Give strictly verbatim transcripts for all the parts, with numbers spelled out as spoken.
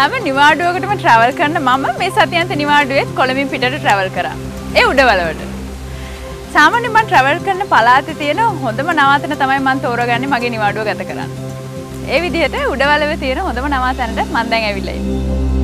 හැම නිවාඩුවකටම travel කරන මම මේ සතියන්ත නිවාඩුවෙත් කොළඹින් පිටට travel කරා. ඒ උඩවලවට. සාමාන්‍යයෙන් මම travel කරන පළාතේ තියෙන හොඳම නවාතැන තමයි මම තෝරගන්නේ මගේ නිවාඩුව ගත කරන්න. ඒ විදිහට උඩවලවේ තියෙන හොඳම නවාතැනට මම දැන් ඇවිල්ලා ඉන්නේ.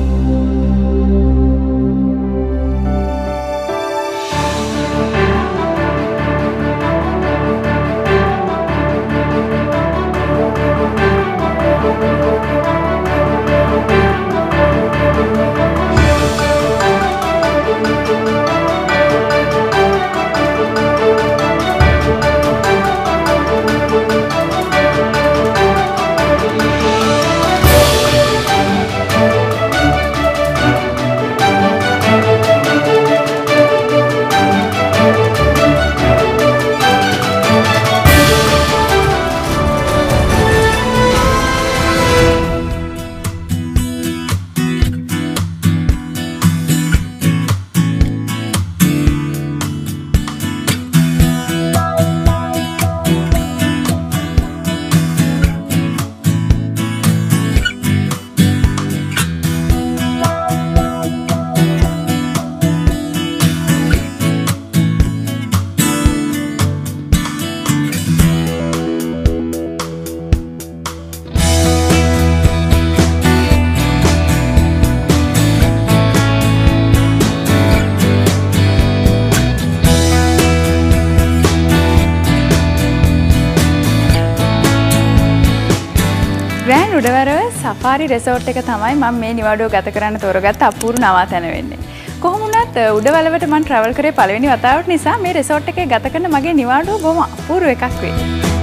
උඩවරව සෆාරි resort එක තමයි මම මේ නිවාඩුව ගත කරන්න තෝරගත්ත අපූර්ව නවාතැන වෙන්නේ. කොහොම වුණත් උඩවලවට මම travel කරේ පළවෙනි වතාවට නිසා මේ resort එකේ ගත කරන මගේ නිවාඩුව බොහොම අපූර්ව එකක් වෙයි.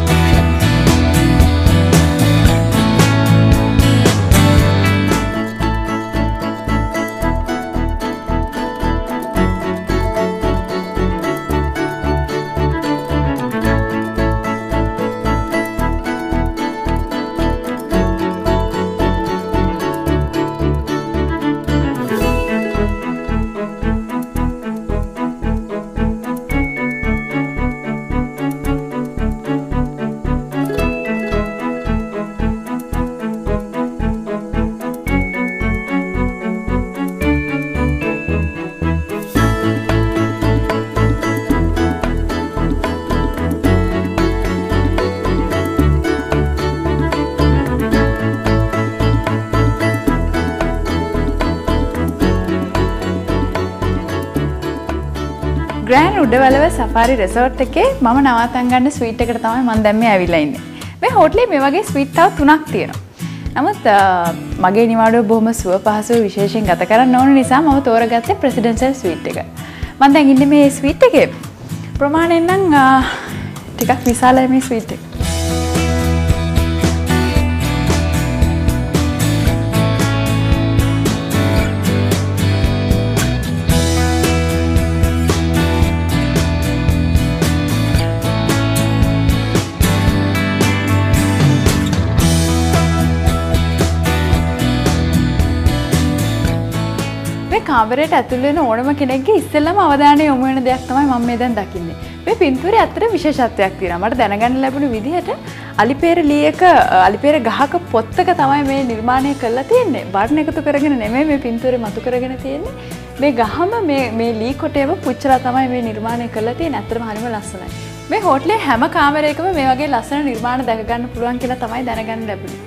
ග්‍රෑන්ඩ් උඩවලව සෆාරි resort එකේ මම නවාතන් ගන්න ස්වීට් එකට තමයි මම දැන් මේ ඇවිල්ලා ඉන්නේ. මේ හෝටලේ මේ වගේ ස්වීට් තව තුනක් තියෙනවා. නමුත් මගේ නිවාඩුව බොහොම සුව පහසුව විශේෂයෙන් ගත කරන්න ඕන නිසා මම තෝරගත්තේ ප්‍රෙසිඩෙන්ෂල් ස්වීට් එක. මම දැන් ඉන්නේ මේ ස්වීට් එකේ. ප්‍රමාණයෙන් නම් ටිකක් විශාලයි මේ ස්වීට් එක. කාමරයට ඇතුල් වෙන ඕනම කෙනෙක්ගේ ඉස්සෙල්ලාම අවධානය යොමු වෙන දෙයක් තමයි මම මේ දැන් දකින්නේ. මේ පින්තූරේ ඇත්තට විශේෂත්වයක් තියෙනවා. මට දැනගන්න ලැබුණු විදිහට අලිපේර ලීයක අලිපේර ගහක පොත්තක තමයි මේ නිර්මාණය කරලා තියෙන්නේ. වර්ණ එකතු කරගෙන නෙමෙයි මේ පින්තූරේ මතු කරගෙන තියෙන්නේ. මේ ගහම මේ මේ ලී කොටේම පුච්චලා තමයි මේ නිර්මාණය කරලා තියෙන්නේ. ඇත්තටම හරිම ලස්සනයි. මේ හෝටලේ හැම කාමරයකම මේ වගේ ලස්සන නිර්මාණ දැක ගන්න පුළුවන් කියලා තමයි දැනගන්න ලැබුණේ.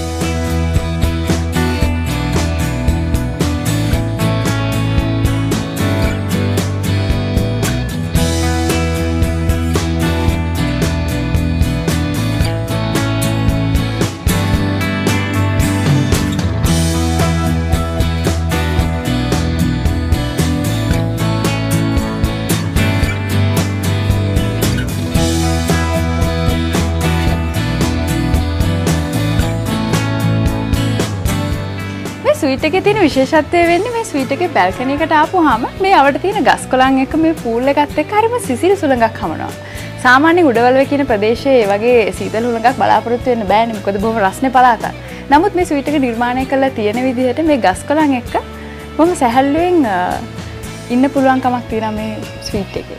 ස්වීට් එකේ තියෙන විශේෂත්වය වෙන්නේ මේ ස්වීට් එකේ බැල්කනි එකට ආපුවාම මේ අවට තියෙන ගස් කොළන් එක්ක මේ පූල් එකත් එක්ක හරිම සිසිල් සුළඟක් හමනවා. සාමාන්‍ය උඩවලුවේ කියන ප්‍රදේශයේ මේ වගේ සීතල සුළඟක් බලාපොරොත්තු වෙන්න බෑනේ. මොකද බොහොම රස්නේ පළාතක්. නමුත් මේ ස්වීට් එක නිර්මාණය කරලා තියෙන විදිහට මේ ගස් කොළන් එක්ක බොහොම සැහැල්ලුවෙන් ඉන්න පුළුවන් කමක් තියෙනවා මේ ස්වීට් එකේ.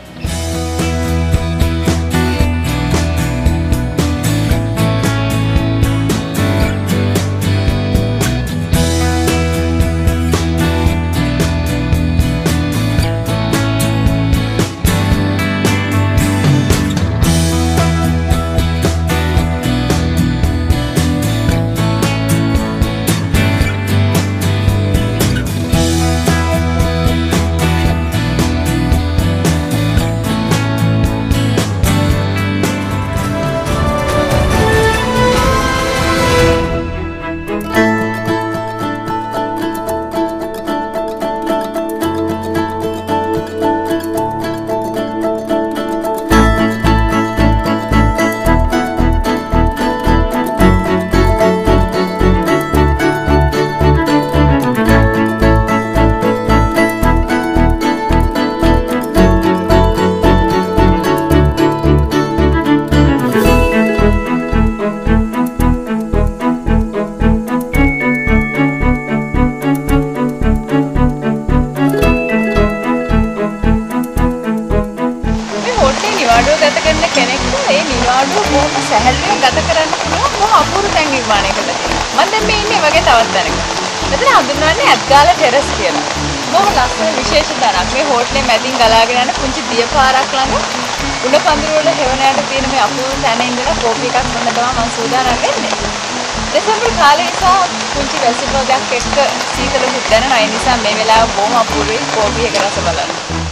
පාඩුව බොහොම සැහැල්ලුවෙන් ගත කරන්න පුළුවන් බොහොම අපූර්ව තැන් නිර්මාණයකට තියෙනවා. මම දැන් මේ ඉන්නේ වගේ තවත් තැනක. මෙතන හඳුන්වන්නේ ඇත්ගාල ටෙරස් කියලා. බොහොම ලස්සන විශේෂ තැනක්. මේ හෝටලේ මැදින් ගලාගෙන යන පුංචි දිය පාරක් ළඟ උඩ පඳුර වල හෙවණයට තියෙන මේ අපූර්ව තැන ඉඳලා කෝපි එකක් බොන්න තමයි මම සූදානම් වෙන්නේ. දෙසැම්බර් කාලේ නිසා පුංචි වැසි පොදයක් එක්ක සීතලකුත් දැනෙනවා. ඒ නිසා මේ වෙලාව බොහොම අපූර්වයි කෝපි එක රස බලන්න.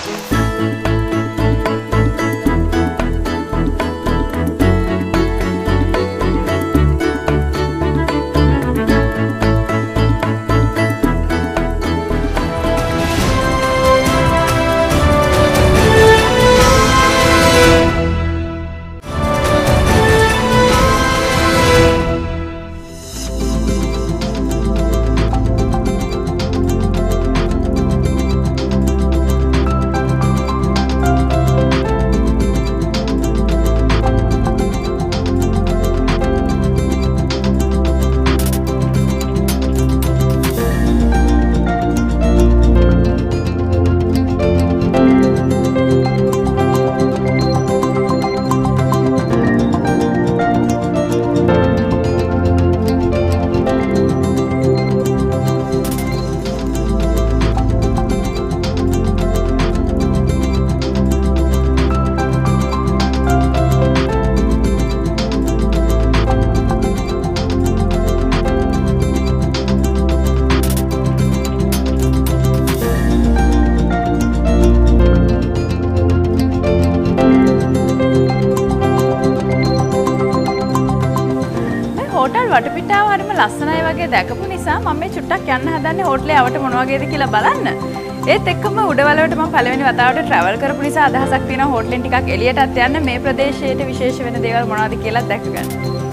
වටපිටාව හරිම ලස්සනයි වගේ දැකපු නිසා මම මේ චුට්ටක් යන්න හදන්නේ හෝටලේ අවට මොන වගේද කියලා බලන්න. ඒත් එක්කම උඩවලවට මම පළවෙනි වතාවට ට්‍රැවල් කරපු නිසා අදහසක් තියෙනවා හෝටලෙන් ටිකක් එළියටත් යන්න මේ ප්‍රදේශයේ විශේෂ වෙන දේවල් මොනවද කියලා දැක ගන්න.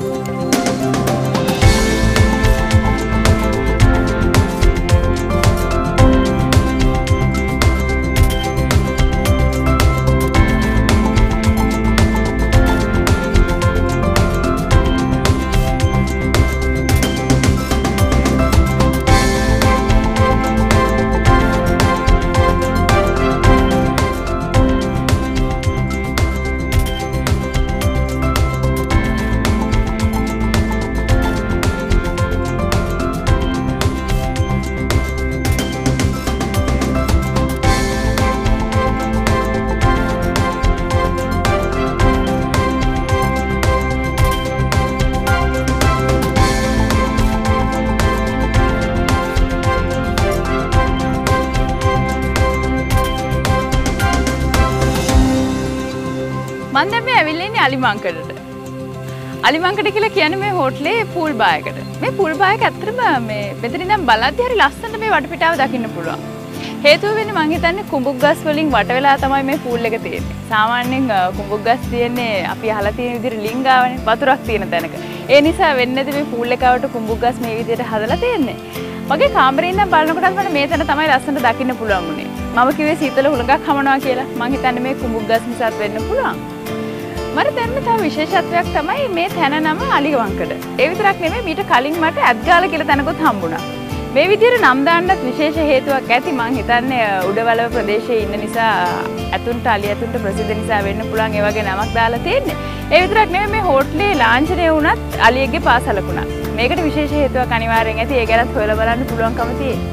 මම දැන් මේ ඇවිල්ලා ඉන්නේ අලිමංකඩට. අලිමංකඩ කියලා කියන්නේ මේ හෝටලේ පූල් බාර් එකට. මේ පූල් බාර් එක ඇත්තටම මේ මෙතන ඉඳන් බලද්දි හරි ලස්සනට මේ වටපිටාව දකින්න පුළුවන්. හේතුව වෙන්නේ මං හිතන්නේ කුඹුක් ගස් වලින් වට වෙලා තමයි මේ පූල් එක තියෙන්නේ. සාමාන්‍යයෙන් කුඹුක් ගස් තියෙන්නේ අපි අහලා තියෙන විදිහට ලිංගාවනේ වතුරක් තියෙන තැනක. ඒ නිසා වෙන්නේ නැති මේ පූල් එකවට කුඹුක් ගස් මේ විදිහට හදලා තියෙන්නේ. මගේ කාමරේ ඉඳන් බලනකොටත් මට මේ තැන තමයි ලස්සනට දකින්න පුළුවන් උනේ. මම කිව්වේ සීතල හුලඟක් හමනවා කියලා. මං හිතන්නේ මේ කුඹුක් ගස් නිසාත් වෙන්න පුළුවන්. මට දැන් තව විශේෂත්වයක් තමයි මේ තැන නම අලිමංකඩ. ඒ විතරක් නෙමෙයි මීට කලින් මට ඇත්ගාල කියලා තැනකුත් හම්බුණා. මේ විදිහට නම් දාන්නත් විශේෂ හේතුවක් ඇති. මං හිතන්නේ උඩවලව ප්‍රදේශයේ ඉන්න නිසා ඇතුන්ට අලි ඇතුන්ට ප්‍රසිද්ධ නිසා වෙන්න පුළුවන් ඒ වගේ නමක් දාලා තියෙන්නේ. ඒ විතරක් නෙමෙයි මේ හෝටලේ ලාංඡනය වුණත් අලියෙක්ගේ පාසලකුණා. මේකට විශේෂ හේතුවක් අනිවාර්යෙන් ඇති. ඒ ගැනත් හොයලා බලන්න පුළුවන්කම තියෙනවා.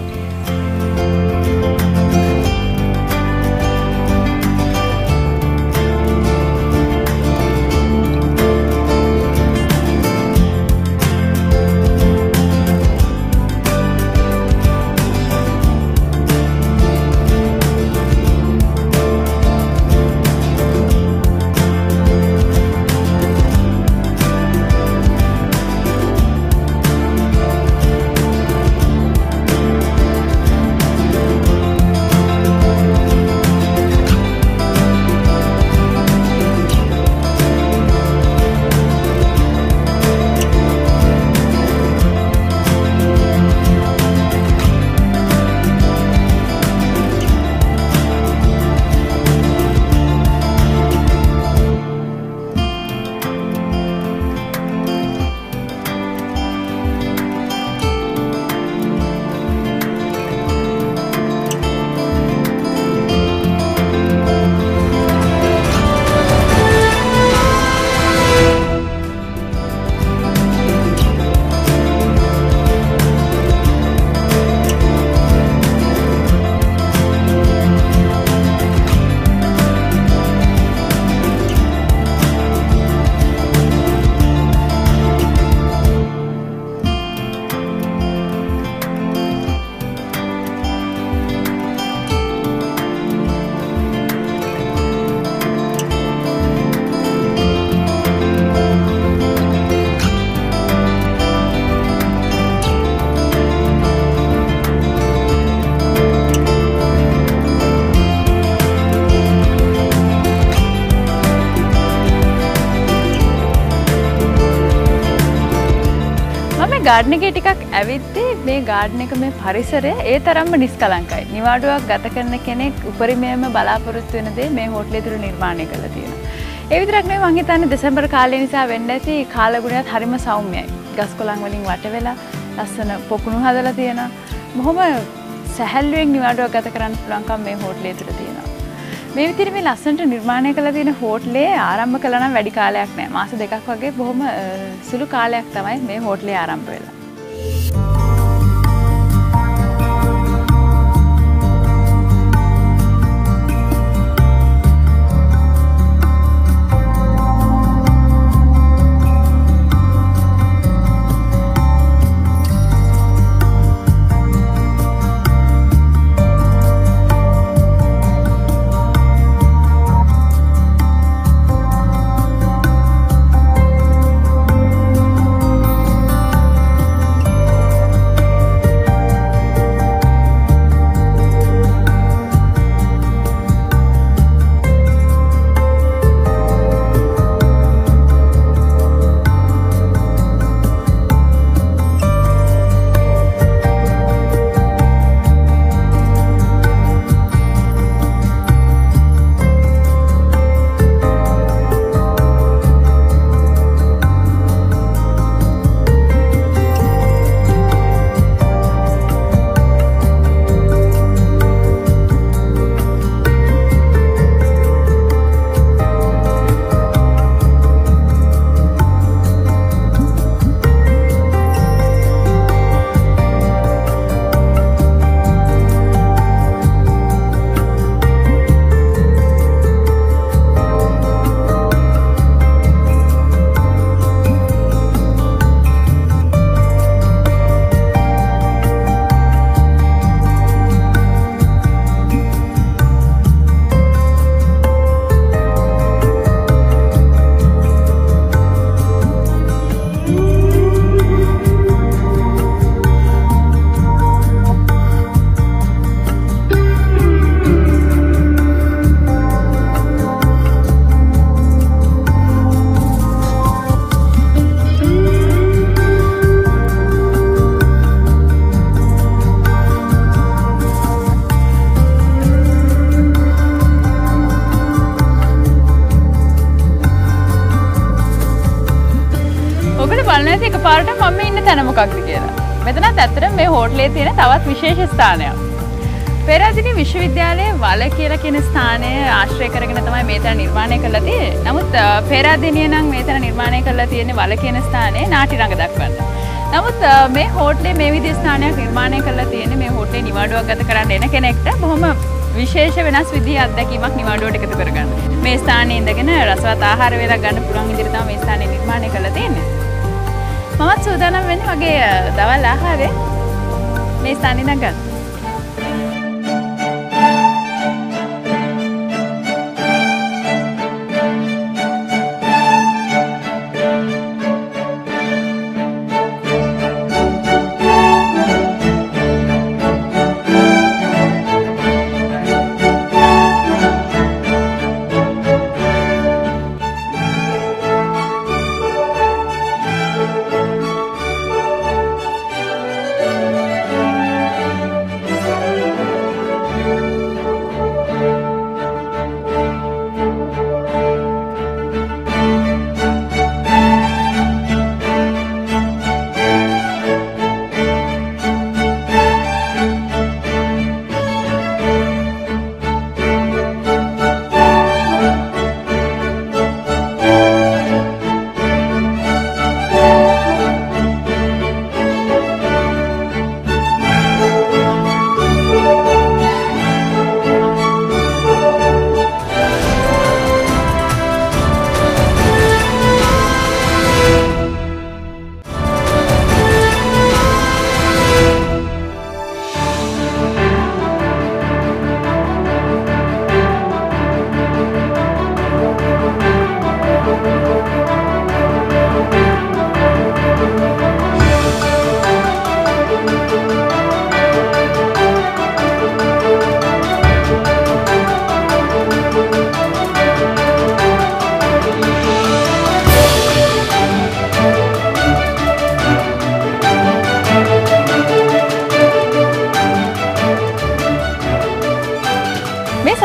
ගාඩන් එකේ ටිකක් ඇවිත්දී මේ ගාඩන් එක මේ පරිසරය ඒ තරම්ම නිස්කලංකයි. නිවාඩුවක් ගත කරන කෙනෙක් උපරිමයෙන්ම බලාපොරොත්තු වෙන දේ මේ හෝටලේ තුර නිර්මාණය කරලා තියෙනවා. ඒ විතරක් නෙවෙයි මං හිතන්නේ දෙසැම්බර් කාලය නිසා වෙන්න ඇති කාලගුණයත් හරිම සෞම්‍යයි. ගස් කොළන් වලින් වට වෙලා ලස්සන පොකුණු හදලා තියෙනවා. බොහොම සැහැල්ලුවෙන් නිවාඩුවක් ගත කරන්න පුළුවන්කම මේ හෝටලේ තුර තියෙනවා. මේ විදිහට මේ ලස්සනට නිර්මාණය කරලා තියෙන හෝටලේ ආරම්භ කළා නම් වැඩි කාලයක් නෑ. මාස දෙකක් වගේ බොහොම සුළු කාලයක් තමයි මේ හෝටලේ ආරම්භ වෙලා. එකපාරට මම ඉන්න තැන මොකක්ද කියලා. මෙතනත් ඇත්තටම මේ හෝටලේ තියෙන තවත් විශේෂ ස්ථානයක්. පෙරදින විශ්වවිද්‍යාලයේ වල කියලා කියන ස්ථානය ආශ්‍රය කරගෙන තමයි මේ තැන නිර්මාණය කරලා තියෙන්නේ. නමුත් පෙරදිනිය නම් මේ තැන නිර්මාණය කරලා තියෙන්නේ වල කියන ස්ථානයේ නාටි රඟ දක්වන්න. නමුත් මේ හෝටලේ මේ විදිහේ ස්ථානයක් නිර්මාණය කරලා තියෙන්නේ මේ හෝටලේ නිවාඩුවක් ගත කරන්න එන කෙනෙක්ට බොහොම විශේෂ වෙනස් විදිහේ අත්දැකීමක් නිවාඩුවට එකතු කරගන්න. මේ ස්ථානයේ ඉඳගෙන රසවත් ආහාර වේලක් ගන්න පුළුවන් විදිහට තමයි මේ ස්ථානය නිර්මාණය කරලා තියෙන්නේ. මමත් සූදානම් වෙන්නේ වගේ දවල් ආහාරේ මේ ස්ථානේ ඉඳන් ගන්න.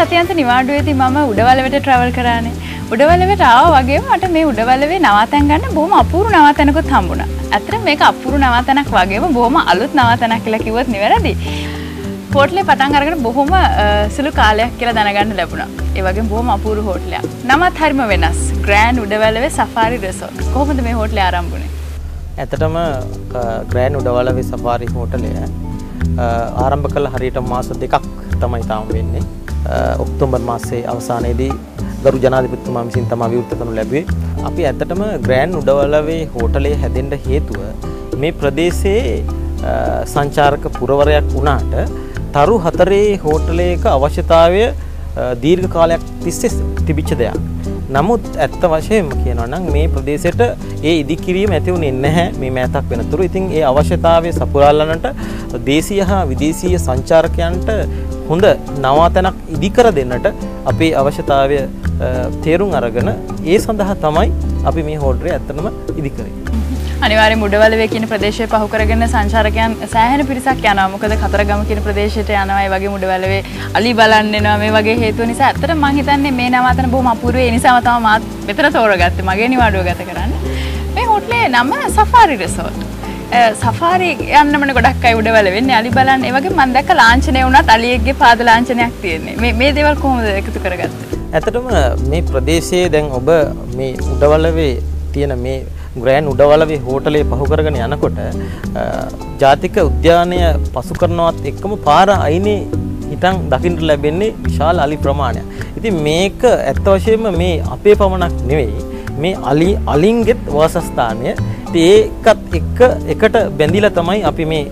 ජාත්‍යන්තර නිවාඩුවේදී මම උඩවලවට ට්‍රැවල් කරානේ. උඩවලවට ආවා වගේම මට මේ උඩවලවේ නවාතැන් ගන්න බොහොම අපූර්ව නවාතැනකුත් හම්බුණා. ඇත්තටම මේක අපූර්ව නවාතැනක් වගේම බොහොම අලුත් නවාතැනක් කියලා කිව්වොත් නිවැරදි. හෝටලේ පටන් අරගෙන බොහොම සුළු කාලයක් කියලා දැනගන්න ලැබුණා. ඒ වගේම බොහොම අපූර්ව හෝටලයක්. නමත් හරිම වෙනස්. Grand Udawalawe safari resort. කොහොමද මේ හෝටලේ ආරම්භ වුනේ? ඇත්තටම ග්‍රෑන්ඩ් උඩවලවේ සෆාරි හෝටලය ආරම්භ කළ හරියට මාස දෙකක් තමයි තාම වෙන්නේ. ඔක්තෝබර් මාසයේ අවසානයේදී ගරු ජනාධිපතිතුමා විසින් තමයි විවෘත කරනු ලැබුවේ. අපි ඇත්තටම ග්‍රෑන්ඩ් උඩවලවේ හෝටලය හැදෙන්න හේතුව මේ ප්‍රදේශයේ සංචාරක පුරවරයක් වුණාට තරු හතරේ හෝටලයක අවශ්‍යතාවය දීර්ඝ කාලයක් තිස්සේ තිබිච්ච දෙයක්. නමුත් ඇත්ත වශයෙන්ම කියනවා නම් මේ ප්‍රදේශයට ඒ ඉදිකිරීම ඇති වුණේ නැහැ මේ මෑතක් වෙනතුරු. ඉතින් ඒ අවශ්‍යතාවය සපුරාලන්නට දේශීය හා විදේශීය සංචාරකයන්ට හොඳ නවාතැනක් ඉදිකර දෙන්නට අපේ අවශ්‍යතාවය තේරුම් අරගෙන ඒ සඳහා තමයි අපි මේ හෝටලේ ඇත්තටම ඉදිකරේ. අනිවාර්යයෙන් උඩවලවේ කියන ප්‍රදේශය පහු කරගෙන සංචාරකයන් සෑහෙන පිරිසක් යනවා. මොකද කතරගම කියන ප්‍රදේශයට යනවා. ඒ වගේම උඩවලවේ අලි බලන්න එනවා. මේ වගේ හේතු නිසා ඇත්තට මම හිතන්නේ මේ නවාතන බොහොම අපූර්වයි. ඒ නිසාම තමයි මාත් මෙතන තෝරගත්තේ. මගේ නිවාඩුව ගත කරන්න. මේ හෝටලේ නම සෆාරි රිසෝට්. සෆාරි යන්නමනේ ගොඩක් අය උඩවල වෙන්නේ අලි බලන්න. ඒ වගේ මම දැක්ක ලාංඡනය වුණත් අලියෙක්ගේ පාද ලාංඡනයක් තියෙන්නේ. මේ මේ දේවල් කොහොමද එකතු කරගත්තේ? ඇත්තටම මේ ප්‍රදේශයේ දැන් ඔබ මේ උඩවලවේ තියෙන මේ ග්‍රෑන්ඩ් උඩවලවේ හෝටලේ පහු කරගෙන යනකොට ජාතික උද්‍යානය පසු කරනවත් එක්කම පාර අයිනේ හිටන් දකින්න ලැබෙන්නේ විශාල අලි ප්‍රමාණයක්. ඉතින් මේක ඇත්ත වශයෙන්ම මේ අපේ පමණක් නෙවෙයි මේ අලි අලින්ගෙත් වාසස්ථානය. ඉතින් ඒකත් එක්ක එකට බැඳිලා තමයි අපි මේ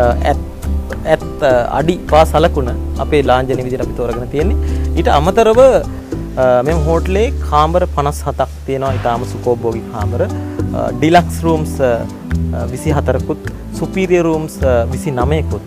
ඇත් අඩි පා සලකුණ අපේ ලාංඡන විදිහට අපි තෝරගෙන තියෙන්නේ. ඊට අමතරව මෙම හෝටලේ කාමර පනස් හතක් තියෙනවා. ඊටාම සුඛෝභෝගී කාමර. ඩිලක්ස් රූම්ස් විසි හතරකුත් සුපීරියර් රූම්ස් විසි නවයකුත්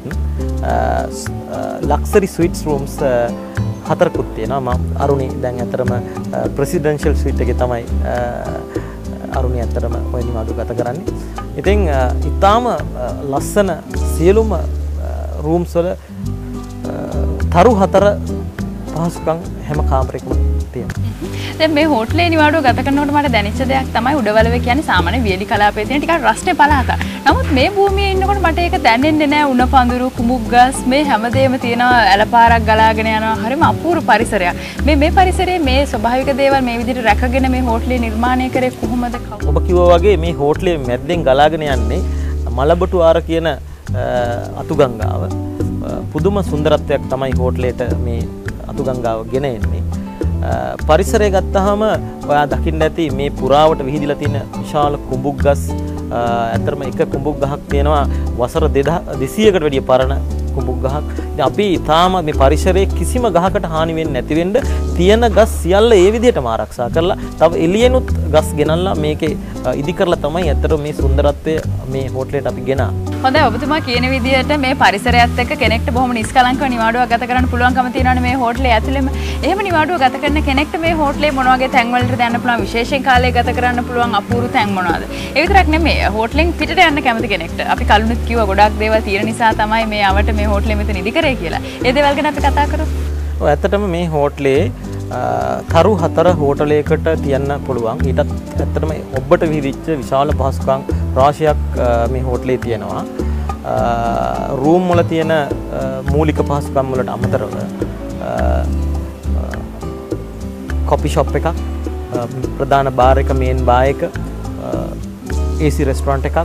ලක්සරි ස්වීට්ස් රූම්ස් හතරකුත් තියෙනවා. මම අරුණි දැන් ඇතරම ප්‍රෙසිඩෙන්ෂල් ස්වීට් එකේ තමයි අරුණි ඇතරම ඔය නිවාඩුව ගත කරන්නේ. ඉතින් ඊටාම ලස්සන සියලුම රූම්ස් වල තරු හතර පහසුකම් හැම කාමරයකම තියෙනවා. දැන් මේ හෝටලේ නිවාඩුව ගත කරනකොට මට දැනෙච්ච දෙයක් තමයි උඩවලවේ කියන්නේ සාමාන්‍ය වියලි කලාපයේ තියෙන ටිකක් රස්නේ පළාත. නමුත් මේ භූමියේ ඉන්නකොට මට ඒක දැනෙන්නේ නැහැ. උණ පඳුරු කුමුක් ගස් මේ හැමදේම තියෙනවා. ඇලපාරක් ගලාගෙන යනවා. හරිම අපූර්ව පරිසරයක්. මේ මේ පරිසරයේ මේ ස්වභාවික දේවල් මේ විදිහට රැකගෙන මේ හෝටලේ නිර්මාණය කරේ කොහොමද? ඔබ කිව්වා වගේ මේ හෝටලේ මැද්දෙන් ගලාගෙන යන්නේ මලබටු ආර කියන අතුගංගාව. පුදුම සුන්දරත්වයක් තමයි හෝටලේට මේ අතුගංගාව ගෙන එන්නේ. පරිසරය ගත්තාම ඔයා දකින්න ඇති මේ පුරාවට විහිදිලා තියෙන විශාල කුඹුක් ගස්. ඇත්තටම එක කුඹුක් ගහක් තියෙනවා වසර දෙසීයකට වැඩිය පරණ කුඹුක් ගහක්. ඉතින් අපි තාම මේ පරිසරයේ කිසිම ගහකට හානි වෙන්නේ නැති වෙන්න තියෙන ගස් සියල්ල ඒ විදිහටම ආරක්ෂා කරලා තව එළියෙනුත් ගස් ගෙනල්ලා මේකේ ඉදි කරලා තමයි ඇත්තටම මේ සුන්දරත්වය මේ හෝටලේට අපි ගෙනා. හොඳයි ඔබතුමා කියන විදිහට මේ පරිසරයත් එක්ක කෙනෙක්ට බොහොම නිස්කලංකව නිවාඩුවක් ගත කරන්න පුළුවන්කම තියෙනවානේ මේ හෝටලේ ඇතුළෙම. එහෙම නිවාඩුව ගත කරන කෙනෙක්ට මේ හෝටලේ මොන වගේ තැන් වලටද යන්න පුළුවන් විශේෂයෙන් කාලය ගත කරන්න පුළුවන් අපූර්ව තැන් මොනවාද? ඒ විතරක් නෙමෙයි හෝටලෙන් පිටට යන්න කැමති කෙනෙක්ට. අපි කලිනුත් කිව්වා ගොඩක් දේවල් තියෙන නිසා තමයි මේ අවට මේ හෝටලේ මෙතන ඉදි කරේ කියලා. ඒ දේවල් ගැන අපි කතා කරමු. ඔව් ඇත්තටම මේ හෝටලේ තරු හතර හෝටලයකට තියන්න පුළුවන්. ඊටත් ඇත්තටම ඔබට විහිදිච්ච විශාල පහසුකම් රාශියක් මේ හෝටලේ තියෙනවා. රූම් වල තියෙන මූලික පහසුකම් වලට අමතරව කොපි ෂොප් එකක්, ප්‍රධාන බාර් එක, මේන් බාර් එක, ඒ සී රෙස්ටොරන්ට් එකක්,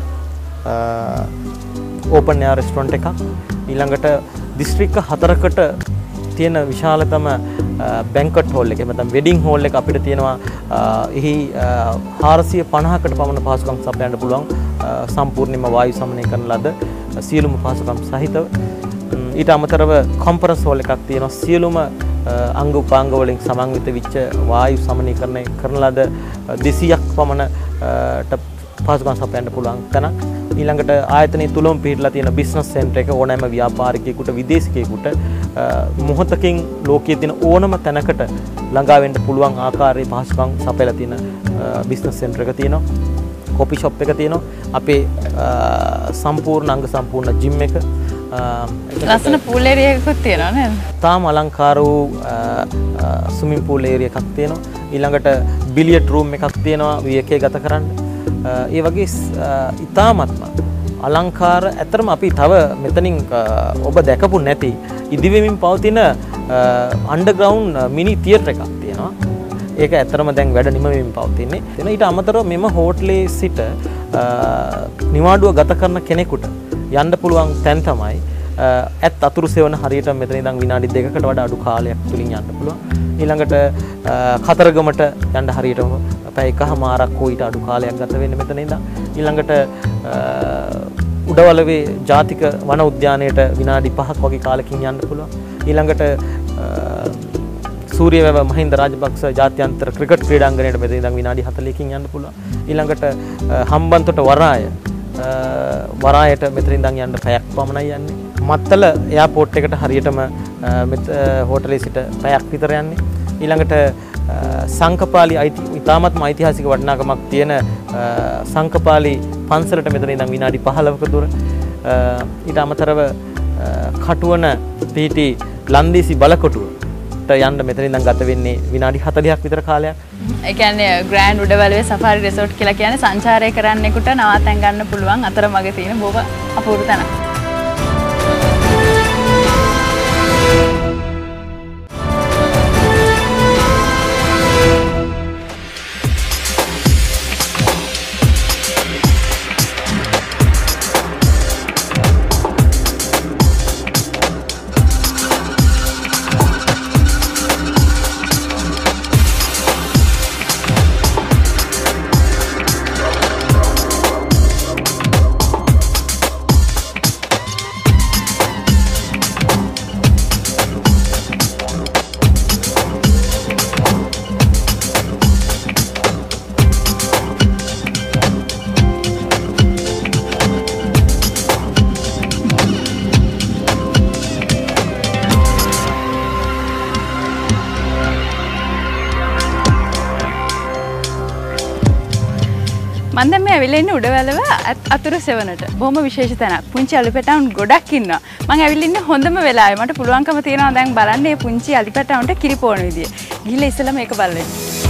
ඕපන් එයාර් රෙස්ටොරන්ට් එකක්, ඊළඟට දිස්ත්‍රික්ක හතරකට තියෙන විශාලතම බැංකට් හෝල් එක, නැත්නම් වෙඩින් හෝල් එක අපිට තියෙනවා. එහි හාරසිය පනහකට පමණ පහසුකම් සපයන්න පුළුවන් සම්පූර්ණයෙන්ම වායු සමනය කරන ලද සියලුම පහසුකම් සහිතව. ඊට අමතරව කොන්ෆරන්ස් හෝල් එකක් තියෙනවා. සියලුම අංග උපාංග වලින් සමන්විත වෙච්ච වායු සමනීකරණය කරන ලද දෙසීයක් පමණ පහසුකම් සපයන්න පුළුවන් තැනක්. ඊළඟට ආයතනයේ තුලම පිහිටලා තියෙන බිස්නස් සෙන්ටර් එක ඕනෑම ව්‍යාපාරිකයෙකුට විදේශිකයෙකුට මොහොතකින් ලෝකයේ තියෙන ඕනම තැනකට ළඟා වෙන්න පුළුවන් ආකාරයේ පහසුකම් සපයලා තියෙන බිස්නස් සෙන්ටර් එක තියෙනවා. කොපි ෂොප් එක තියෙනවා. අපේ සම්පූර්ණ අංග සම්පූර්ණ ජිම් එක, ලස්සන පූල් ඒරියා එකකුත් තියෙනවා නේද? තාම අලංකාර වූ ස්විමින් පූල් ඒරියා එකක් තියෙනවා. ඊළඟට බිලියඩ් රූම් එකක් තියෙනවා වී එකේ ගත කරන්න. ඒ වගේ ඉතාමත්ම අලංකාර ඇතරම අපි තව මෙතනින් ඔබ දැකපු නැති ඉදිවෙමින් පවතින අන්ඩර්ග්‍රවුන්ඩ් මිනි තියටර් එකක් තියෙනවා. ඒක ඇතරම දැන් වැඩ නිමවමින් පවතින්නේ. එතන ඊට අමතරව මෙම හෝටලේ සිට නිවාඩුව ගත කරන කෙනෙකුට යන්න පුළුවන් තැන් තමයි ඇත් අතුරු සෙවන හරියට මෙතන ඉඳන් විනාඩි දෙකකට වඩා අඩු කාලයක් තුලින් යන්න පුළුවන්. ඊළඟට කතරගමට යන්න හරියටම පැය එකමාරක් හෝ ඊට අඩු කාලයක් ගත වෙන්නේ මෙතන ඉඳන්. ඊළඟට උඩවලවේ ජාතික වන උද්‍යානයට විනාඩි පහක් වගේ කාලෙකින් යන්න පුළුවන්. ඊළඟට සූරියවැව මහින්ද රාජපක්ෂ ජාත්‍යන්තර ක්‍රිකට් ක්‍රීඩාංගණයට මෙතන ඉඳන් විනාඩි හතළිහකින් යන්න පුළුවන්. ඊළඟට හම්බන්තොට වරාය වරායට මෙතන ඉඳන් යන්න පැයක් පමණයි යන්නේ. මත්තල එයාපෝට් එකට හරියටම මෙත හෝටලේ සිට පැයක් විතර යන්නේ. ඊළඟට සංකපාලි ඉතාමත්ම ඓතිහාසික වටිනාකමක් තියෙන සංකපාලි පන්සලට මෙතන ඉඳන් විනාඩි පහළොවක දුර. ඊට අමතරව කටුවන පිහිටි ලන්දේසි බලකොටුවට යන්න මෙතන ඉඳන් ගත වෙන්නේ විනාඩි හතළිහක් විතර කාලයක්. ඒ කියන්නේ ග්‍රෑන්ඩ් උඩවලවේ සෆාරි රිසෝට් කියලා කියන්නේ සංචාරය කරන්නෙකුට නවාතැන් ගන්න පුළුවන් අතරමඟ තියෙන බොහොම අපූර්ව තැනක්. මම දැන් මේ ඇවිල්ලා ඉන්නේ උඩවැලව අතුරු සෙවනට. බොහොම විශේෂ තැනක්. පුංචි අලිපැටවුන් ගොඩක් ඉන්නවා. මම ඇවිල්ලා ඉන්නේ හොඳම වෙලාවේ. මට පුළුවන්කම තියෙනවා දැන් බලන්න මේ පුංචි අලිපැටවුන්ට කිරිපෝන විදිය. ගිහලා ඉස්සෙල්ලා මේක බලන්න.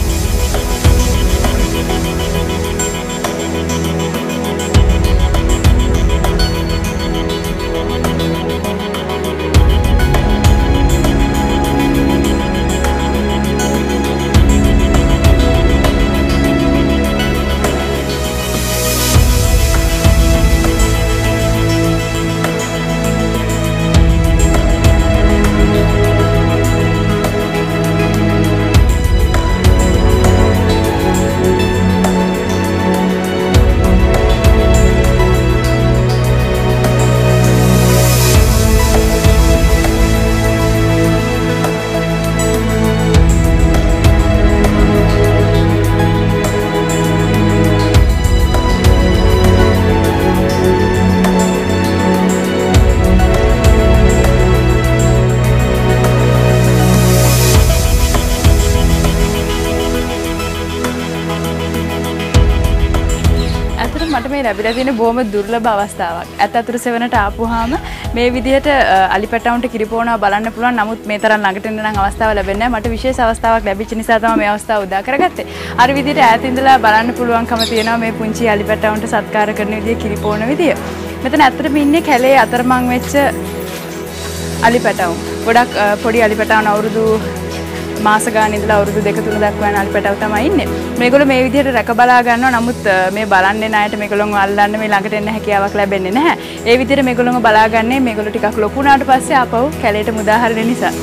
මට මේ ලැබිලා තියෙන බොහොම දුර්ලභ අවස්ථාවක්. ඇත් අතුරු සෙවනට ආපුවාම මේ විදිහට අලිපැටවුන්ට කිරිපෝනවා බලන්න පුළුවන්. නමුත් මේ තරම් ළඟට එන්න නම් අවස්ථාව ලැබෙන්නේ නැහැ. මට විශේෂ අවස්ථාවක් ලැබිච්ච නිසා තමයි මේ අවස්ථාව උදා කරගත්තේ. අර විදිහට ඈත ඉඳලා බලන්න පුළුවන්කම තියෙනවා මේ පුංචි අලිපැටවුන්ට සත්කාර කරන විදිය කිරිපෝන විදිය. මෙතන ඇත්තටම ඉන්නේ කැලේ අතරමං වෙච්ච අලිපැටවුන්. ගොඩක් පොඩි අලිපැටවුන් අවුරුදු මාස ගාන ඉඳලා අවුරුදු දෙක තුන දක්වා යන අලිපැටව තමයි ඉන්නේ. මේගොල්ලෝ මේ විදිහට රැක බලා ගන්නවා. නමුත් මේ බලන්නේ ණයට මේගොල්ලෝව අල්ලන්න මේ ළඟට එන්න හැකියාවක් ලැබෙන්නේ නැහැ. ඒ විදිහට මේගොල්ලෝව බලාගන්නේ මේගොල්ලෝ ටිකක් ලොකු වුණාට පස්සේ ආපහු කැලේට මුදාහරින නිසා.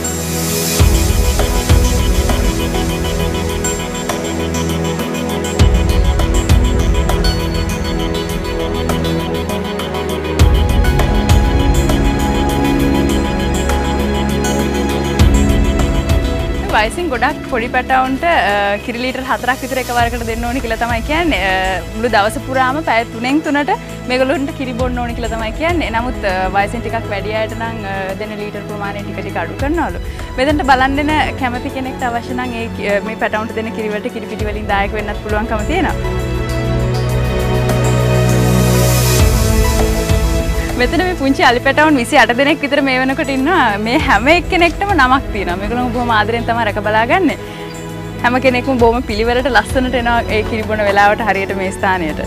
වයසින් ගොඩක් පොඩි පැටවුන්ට කිරි ලීටර් හතරක් විතර එකවරකට දෙන්න ඕනි කියලා තමයි කියන්නේ. මුළු දවස පුරාම පැය තුනෙන් තුනට මේගොල්ලොන්ට කිරි බොන්න ඕනි කියලා තමයි කියන්නේ. නමුත් වයසින් ටිකක් වැඩි අයට නම් දෙන ලීටර් ප්‍රමාණය ටික ටික අඩු කරනවලු. මෙතනට බලන් දෙන කැමති කෙනෙක්ට අවශ්‍ය නම් ඒ මේ පැටවුන්ට දෙන කිරි වලට කිරි පිටි වලින් දායක වෙන්නත් පුළුවන්කම තියෙනවා. මෙතන මේ පුංචි අලිපැටවුන් විසි අට දෙනෙක් විතර මේ වෙනකොට ඉන්නවා. මේ හැම එක්කෙනෙක්ටම නමක් තියෙනවා. මේගොල්ලෝ බොහොම ආදරෙන් තමයි රැක බලාගන්නේ. හැම කෙනෙක්ම බොහොම පිළිවෙලට ලස්සනට එනවා ඒ කිරිබොන වෙලාවට හරියට මේ ස්ථානයට.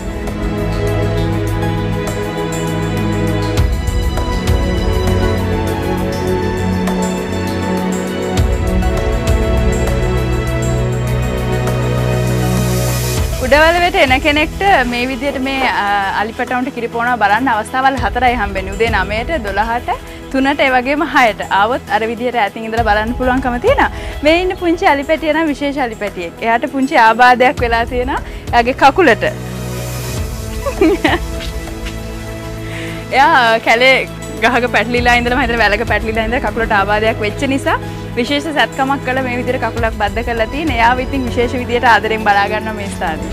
උඩවලවට එන කෙනෙක්ට මේ විදිහට මේ අලිපැටවුන්ට කිරිපොනවා බලන්න අවස්ථාවල් හතරයි හම්බෙන්නේ. උදේ නවයට, දොළහට, තුනට ඒ වගේම හයට. ආවොත් අර විදිහට ඈතින් ඉඳලා බලන්න පුළුවන්කම තියෙනවා. මේ ඉන්න පුංචි අලිපැටිය නම් විශේෂ අලිපැටියෙක්. එයාට පුංචි ආබාධයක් වෙලා තියෙනවා එයාගේ කකුලට. එයා කැලේ ගහක පැටලිලා ඉඳලා මම හිතන වැලක පැටලිලා ඉඳලා කකුලට ආබාධයක් වෙච්ච නිසා විශේෂ සත්කමක් කළා මේ විදිහට කකුලක් බද්ධ කරලා තියෙන. එයාව ඉතින් විශේෂ විදිහට ආදරෙන් බලා ගන්නවා මේ ස්ථානේ.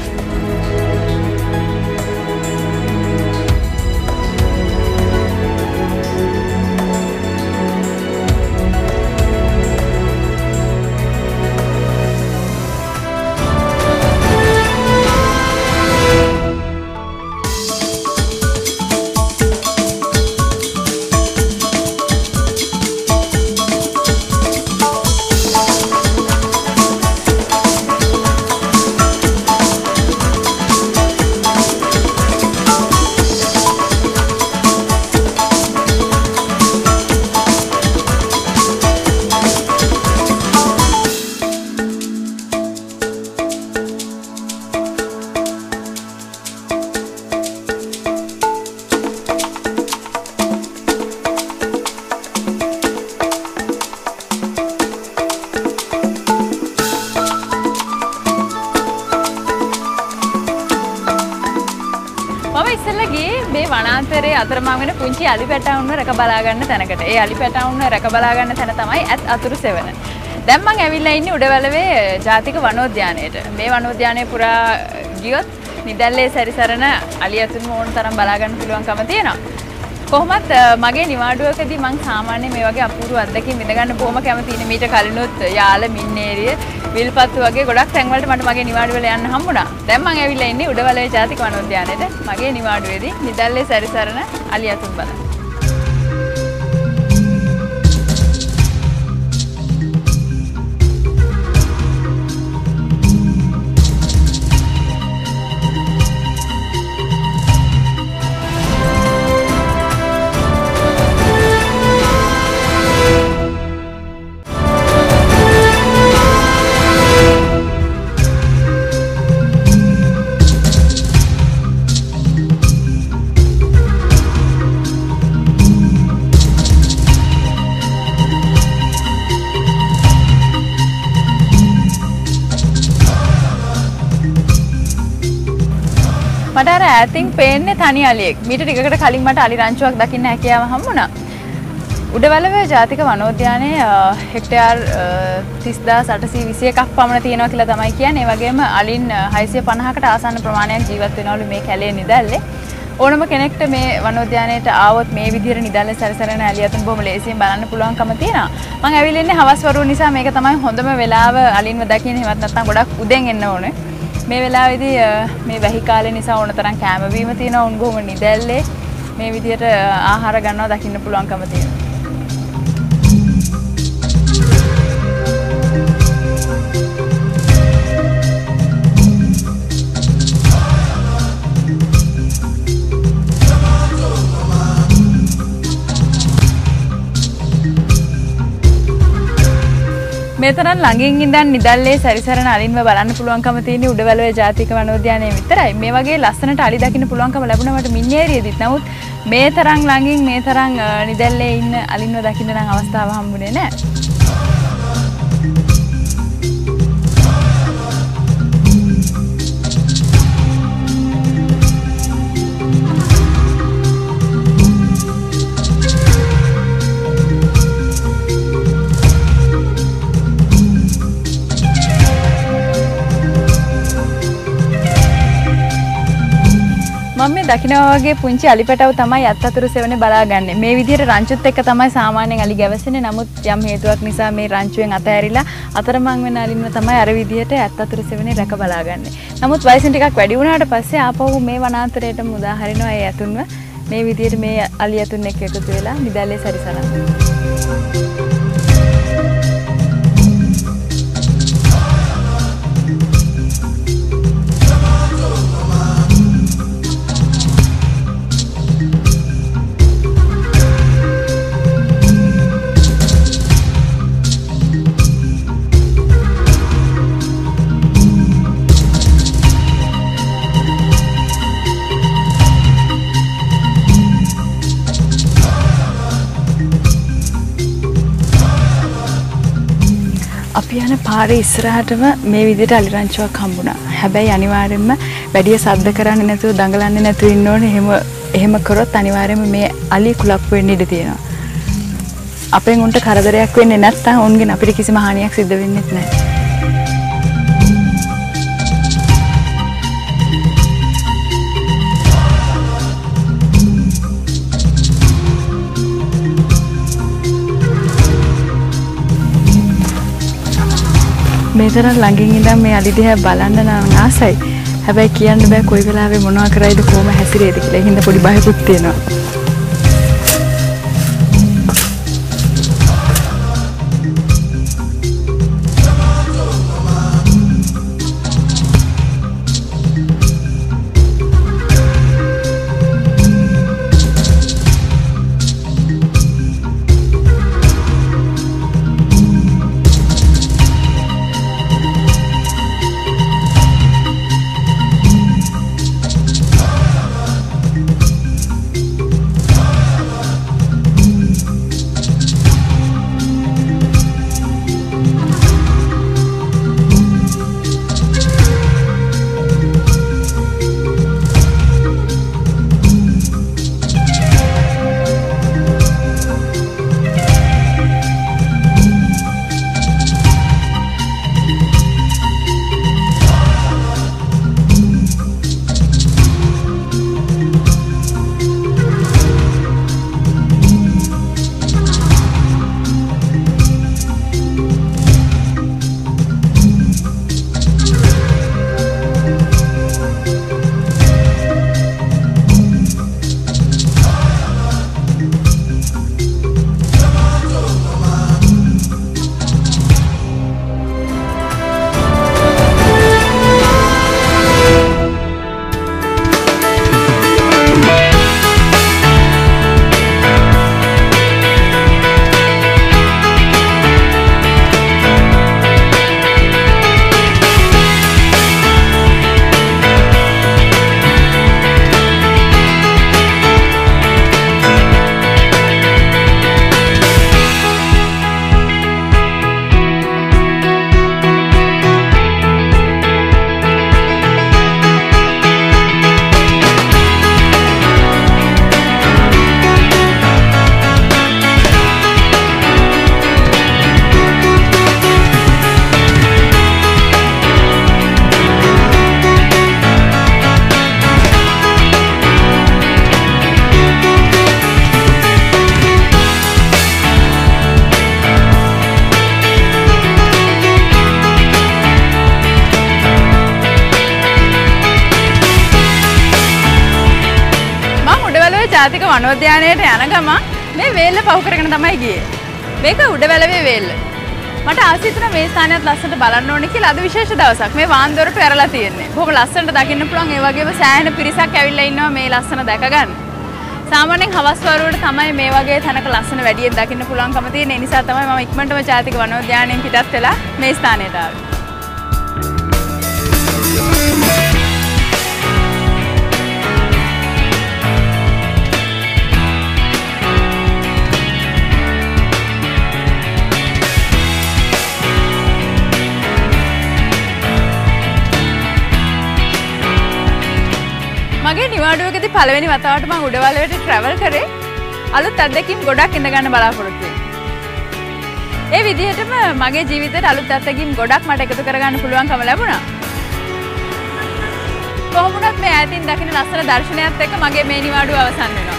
වනාන්තරයේ අතරමං වෙන පුංචි අලිපැටවුන්ව රැක බලා ගන්න තැනකට. ඒ අලිපැටවුන්ව රැක බලා ගන්න තැන තමයි ඇත් අතුරු සෙවන. දැන් මම ඇවිල්ලා ඉන්නේ උඩවැලවේ ජාතික වනෝද්‍යානයට. මේ වනෝද්‍යානයේ පුරා ගියොත් නිදැල්ලේ සැරිසරන අලියතුන් ඕන තරම් බලා ගන්න පුළුවන්කම තියෙනවා. කොහොමත් මගේ නිවාඩුවකදී මම සාමාන්‍යයෙන් මේ වගේ අපූර්ව අත්දැකීම් විඳ ගන්න බොහොම කැමති ඉන්නේ. මීට කලිනුත් යාල මින්නේරිය විල්පත්තු වගේ ගොඩක් තැන් වලට මට මගේ නිවාඩු වල යන්න හම්බුණා. දැන් මම ඇවිල්ලා ඉන්නේ උඩවැලේ ජාතික වනෝද්‍යානයේ මගේ නිවාඩුවේදී නිදැල්ලේ සැරිසරන අලියතුන් බලන්න. මට අර ඈතින් පේන්නේ තනි අලියෙක්. මීට ටිකකට කලින් මට අලි රංචුවක් දකින්න හැකියාව හම්බුණා. උඩවැලවේ ජාතික වනෝද්‍යානයේ හෙක්ටයාර් තිස් හදාස් අටසිය විසි එකක් පමණ තියෙනවා කියලා තමයි කියන්නේ. ඒ වගේම අලින් හයසිය පනහකට ආසන්න ප්‍රමාණයක් ජීවත් වෙනවලු මේ කැලේ නිදැල්ලේ. ඕනම කෙනෙක්ට මේ වනෝද්‍යානයට ආවොත් මේ විදිහට නිදැල්ලේ සැරිසරන අලියතුන් බොහොම ලේසියෙන් බලන්න පුළුවන්කම තියෙනවා. මම ඇවිල්ලා ඉන්නේ හවස් වරුව නිසා මේක තමයි හොඳම වෙලාව අලින්ව දකින්න. එහෙමත් නැත්නම් ගොඩක් උදෙන් එන්න ඕනේ. මේ වෙලාවේදී මේ වැහි කාලේ නිසා ඕන තරම් කැම බීම තියෙනවා. උන් බොහොම නිදැල්ලේ මේ විදිහට ආහාර ගන්නවා දකින්න පුළුවන්කම තියෙනවා. මෙතරම් ළඟින් ඉඳන් නිදැල්ලේ සැරිසරන අලින්ව බලන්න පුළුවන්කම තියෙන උඩවැලවේ ජාතික වනෝද්‍යානයේ විතරයි. මේ වගේ ලස්සනට අලි දකින්න පුළුවන්කම ලැබුණා මට මින්නේරියේදීත්. නමුත් මේ තරම් ළඟින් මේ තරම් නිදැල්ලේ ඉන්න අලින්ව දකින්න නම් අවස්ථාව හම්බුනේ නැහැ. මම මේ දකිනවා වගේ පුංචි අලිපැටව තමයි අත් අතුරු සෙවනේ බලාගන්නේ. මේ විදිහට රංචුත් එක්ක තමයි සාමාන්‍යයෙන් අලි ගැවසෙන්නේ. නමුත් යම් හේතුවක් නිසා මේ රංචුවෙන් අතහැරිලා අතරමං වෙන අලින්ව තමයි අර විදිහට අත් අතුරු සෙවනේ රැක බලාගන්නේ. නමුත් වයසින් ටිකක් වැඩි වුණාට පස්සේ ආපහු මේ වනාන්තරයටම උදා හරිනවා ඒ ඇතුන්ව මේ විදිහට මේ අලියා තුන් එක්ක එකතු වෙලා නිදැල්ලේ සැරිසරනවා. අපි යන පාරේ ඉස්සරහටම මේ විදිහට අලිරංචුවක් හම්බුණා. හැබැයි අනිවාර්යයෙන්ම වැඩි සද්ද කරන්නේ නැතුව දඟලන්නේ නැතුව ඉන්න ඕනේ. එහෙම එහෙම කරොත් අනිවාර්යයෙන්ම මේ අලි කුලප්පු වෙන්න ඉඩ තියෙනවා. අපෙන් උන්ට කරදරයක් වෙන්නේ නැත්නම් උන්ගෙන් අපිට කිසිම හානියක් සිද්ධ වෙන්නේ නැහැ. මෙතන ළඟින් ඉඳන් මේ අලි දිහා බලන්න නම් ආසයි. හැබැයි කියන්න බෑ කොයි වෙලාවෙ මොනවා කරයිද කොහොම හැසිරෙයිද කියලා. ඒ හින්දා පොඩි බයකුත් තියෙනවා. ජාතික වනෝද්‍යානයට යන ගමන් මේ වේල්ල පහු කරගෙන තමයි ගියේ. මේක උඩවැලවේ වේල්ල. මට ආස හිතුණා මේ ස්ථානයත් ලස්සනට බලන්න ඕනේ කියලා. අද විශේෂ දවසක්. මේ වාන්දොරට ඇරලා තියෙන්නේ. බොහොම ලස්සනට දකින්න පුළුවන්. ඒ වගේම සෑහෙන පිරිසක් ඇවිල්ලා ඉන්නවා මේ ලස්සන දැක ගන්න. සාමාන්‍යයෙන් හවස් වරුවට තමයි මේ වගේ තැනක ලස්සන වැඩියෙන් දකින්න පුළුවන්කම තියෙන. ඒ නිසා තමයි මම ඉක්මනටම ජාතික වනෝද්‍යානයෙන් පිටත් වෙලා මේ ස්ථානයට ආවේ. මගේ නිවාඩුවකදී පළවෙනි වතාවට මම උඩවලවට ට්‍රැවල් කරේ අලුත් අත්දැකීම් ගොඩක් ඉඳ ගන්න බලාපොරොත්තු වෙන්නේ. ඒ විදිහටම මගේ ජීවිතේට අලුත් අත්දැකීම් ගොඩක් මට එකතු කරගන්න පුළුවන්කම ලැබුණා. කොහොම වුණත් මේ ඈතින් දකින්න ලස්සන දර්ශනයත් එක්ක මගේ මේ නිවාඩුව අවසන් වෙනවා.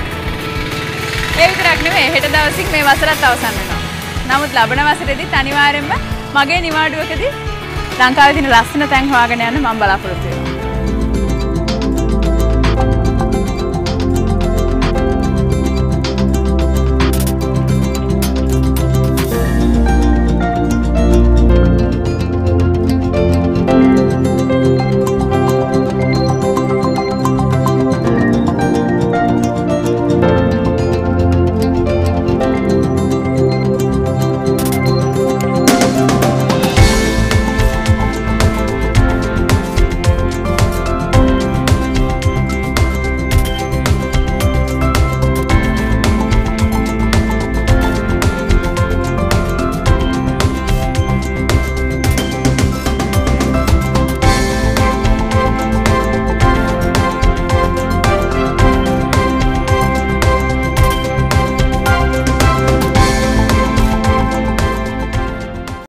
ඒ විතරක් නෙමෙයි හෙට දවසින් මේ වසරත් අවසන් වෙනවා. නමුත් ලබන වසරේදීත් අනිවාර්යයෙන්ම මගේ නිවාඩුවකදී ලංකාවේ තියෙන ලස්සන තැන් හොයාගෙන යන්න මම බලාපොරොත්තු වෙනවා.